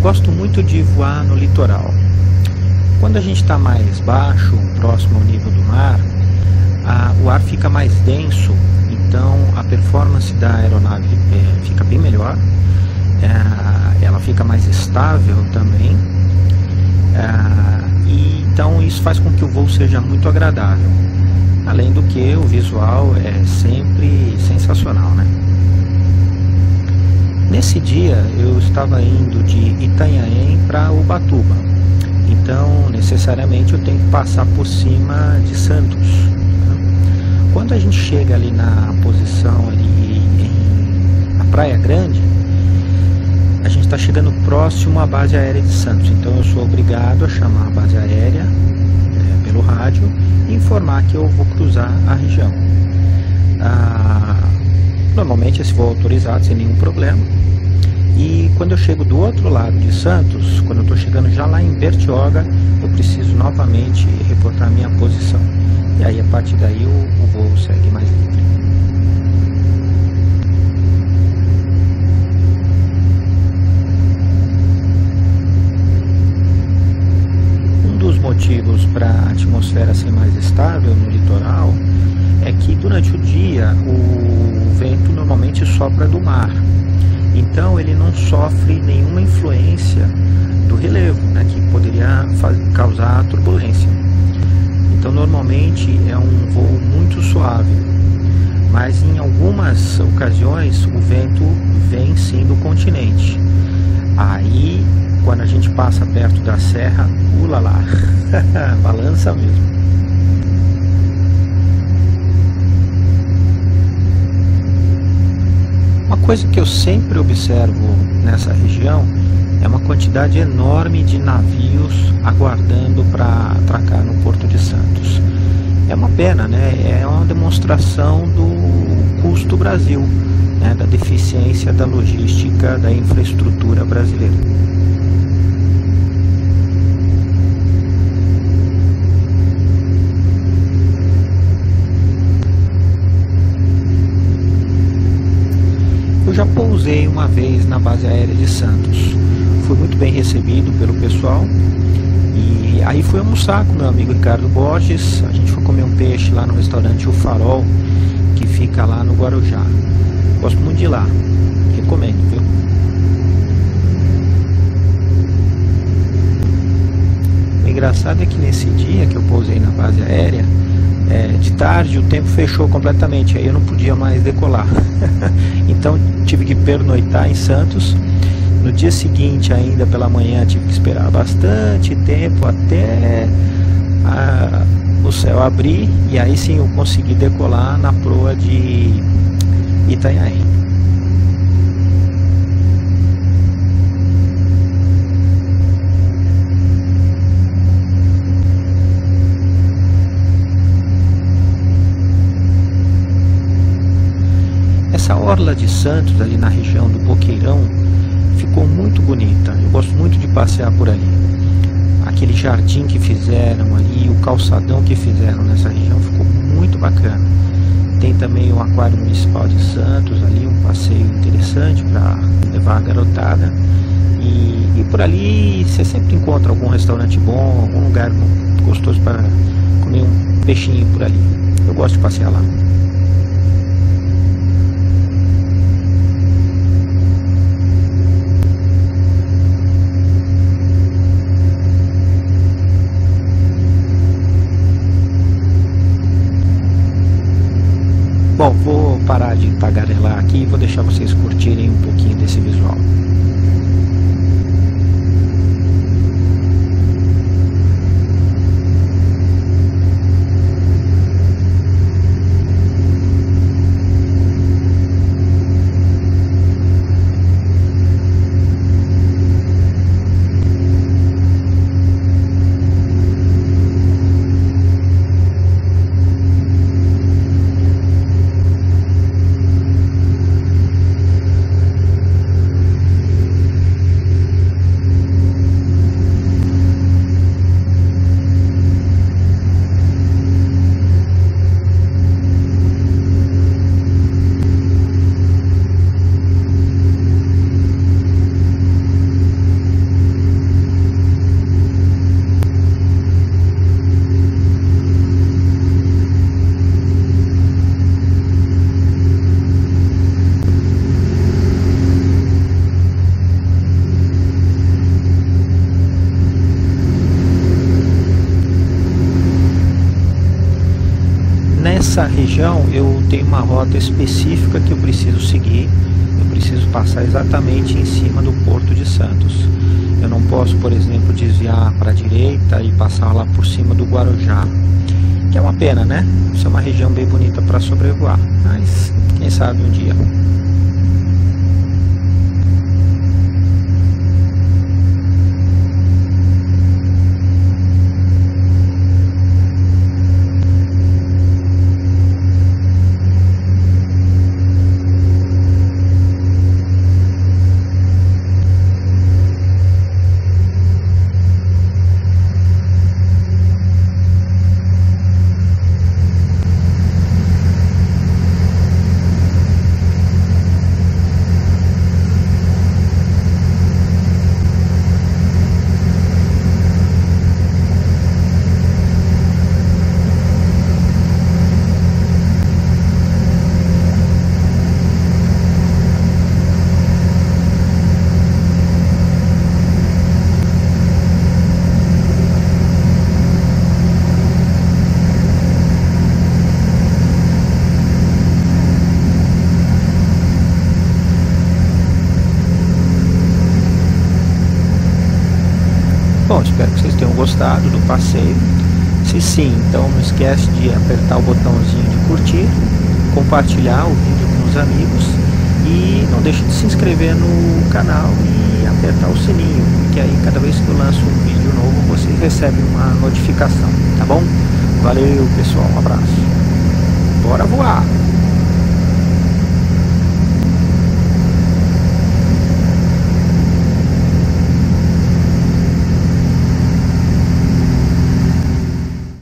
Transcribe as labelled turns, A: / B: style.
A: gosto muito de voar no litoral. Quando a gente está mais baixo, próximo ao nível do mar, o ar fica mais denso, então a performance da aeronave fica bem melhor, ela fica mais estável também, e então isso faz com que o voo seja muito agradável, além do que o visual é sempre sensacional, né? Nesse dia eu estava indo de Itanhaém para Ubatuba, então necessariamente eu tenho que passar por cima de Santos. Quando a gente chega ali na posição ali na Praia Grande, a gente está chegando próximo à base aérea de Santos, então eu sou obrigado a chamar a base aérea pelo rádio e informar que eu vou cruzar a região. Normalmente esse voo é autorizado sem nenhum problema, e quando eu chego do outro lado de Santos, quando eu estou chegando já lá em Bertioga, eu preciso novamente reportar minha posição, e aí a partir daí o voo segue mais livre. Um dos motivos para a atmosfera ser mais estável no litoral é que durante o dia o vento normalmente sopra do mar, então ele não sofre nenhuma influência do relevo, né, que poderia causar turbulência. Então normalmente é um voo muito suave, mas em algumas ocasiões o vento vem sim do continente. Aí quando a gente passa perto da serra, ulala, balança mesmo. Uma coisa que eu sempre observo nessa região é uma quantidade enorme de navios aguardando para atracar no Porto de Santos. É uma pena, né? É uma demonstração do custo Brasil, né? Da deficiência da logística da infraestrutura brasileira. Eu já pousei uma vez na base aérea de Santos, fui muito bem recebido pelo pessoal, e aí fui almoçar com meu amigo Ricardo Borges. A gente foi comer um peixe lá no restaurante O Farol, que fica lá no Guarujá. Gosto muito de ir lá, recomendo, viu? O engraçado é que nesse dia que eu pousei na base aérea, de tarde o tempo fechou completamente, aí eu não podia mais decolar. Então tive que pernoitar em Santos. No dia seguinte, ainda pela manhã, tive que esperar bastante tempo até o céu abrir, e aí sim eu consegui decolar na proa de Itanhaém. Essa orla de Santos, ali na região do Boqueirão, ficou muito bonita. Eu gosto muito de passear por ali. Aquele jardim que fizeram ali, o calçadão que fizeram nessa região ficou muito bacana. Tem também o Aquário Municipal de Santos ali, um passeio interessante para levar a garotada. E por ali você sempre encontra algum restaurante bom, algum lugar gostoso para comer um peixinho por ali. Eu gosto de passear lá. Bom, vou parar de tagarelar aqui e vou deixar vocês curtirem um pouquinho desse visual. Nessa região eu tenho uma rota específica que eu preciso seguir. Eu preciso passar exatamente em cima do Porto de Santos. Eu não posso, por exemplo, desviar para a direita e passar lá por cima do Guarujá, que é uma pena, né? Isso é uma região bem bonita para sobrevoar, mas quem sabe um dia. Bom, espero que vocês tenham gostado do passeio. Se sim, então não esquece de apertar o botãozinho de curtir, compartilhar o vídeo com os amigos e não deixe de se inscrever no canal e apertar o sininho, porque aí cada vez que eu lanço um vídeo novo você recebe uma notificação, tá bom? Valeu pessoal, um abraço. Bora voar!